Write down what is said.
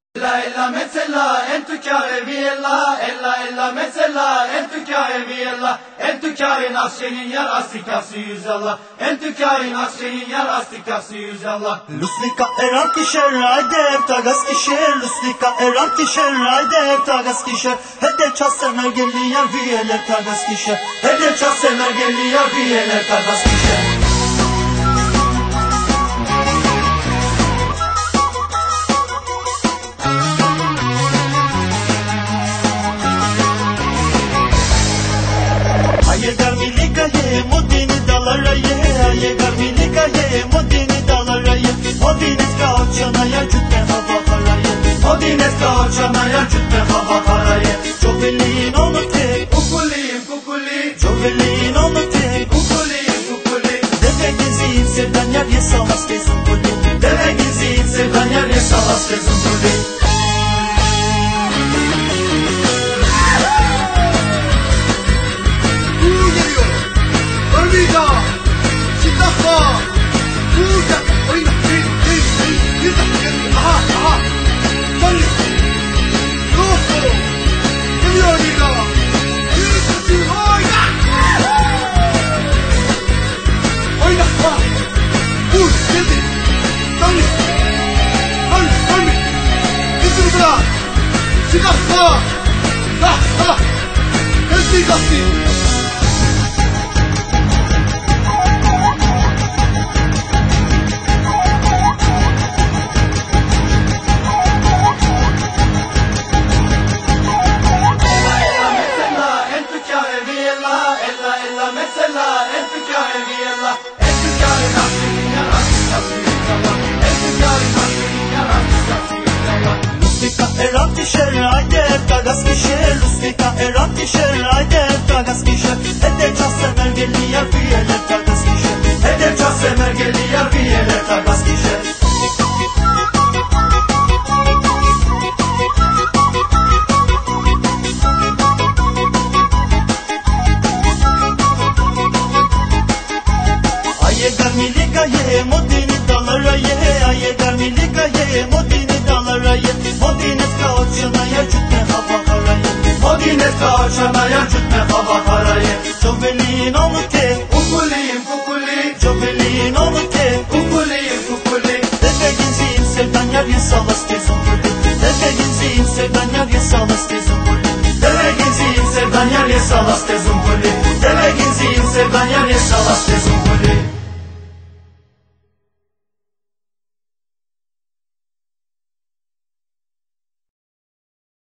Ella ella mesela en tükare villa ella mesela en tükare villa en tükarin askenin yar astikası yüzallah en tükarin askenin yar astikası yüzallah Lusnika eran kişer raydev tagas kişer Lusnika eran kişer raydev tagas kişer Hede çasemer gelli yar viyeler tagas kişer Hede çasemer gelli yar viyeler tagas kişer Ayegar milika ye modini dalara ye Ayegar milika ye modini dalara ye Modines ka oçana ya cütte hava haraye Modines ka oçana ya cütte hava haraye Çovelin onu tek kukuliyim kukuli Çovelin onu tek kukuliyim kukuli Deve geziyim sevdan yar ye salas kezim kuli Deve geziyim sevdan yar ye salas kezim kuli Eran kişer raydev tagas kişer Lusnika eran kişer raydev tagas kişer Hede çasemer gelli yar viyeler tagas kişer Hede çasemer gelli yar viyeler tagas kişer Ayegar milika ye modini dalara ye Ayegar milika ye modini dalara ye Modines ka oçana ya cütte hava haraye Modines ka oçana ya cütte hava haraye Çovelin onu tek kukuliyim kukuli Çovelin onu tek kukuliyim kukuli Deve geziyim sevdan yar ye salas kezim kuli Deve geziyim sevdan yar ye salas kezim kuli Deve geziyim sevdan yar ye salas kezim kuli Deve geziyim sevdan yar ye salas kezim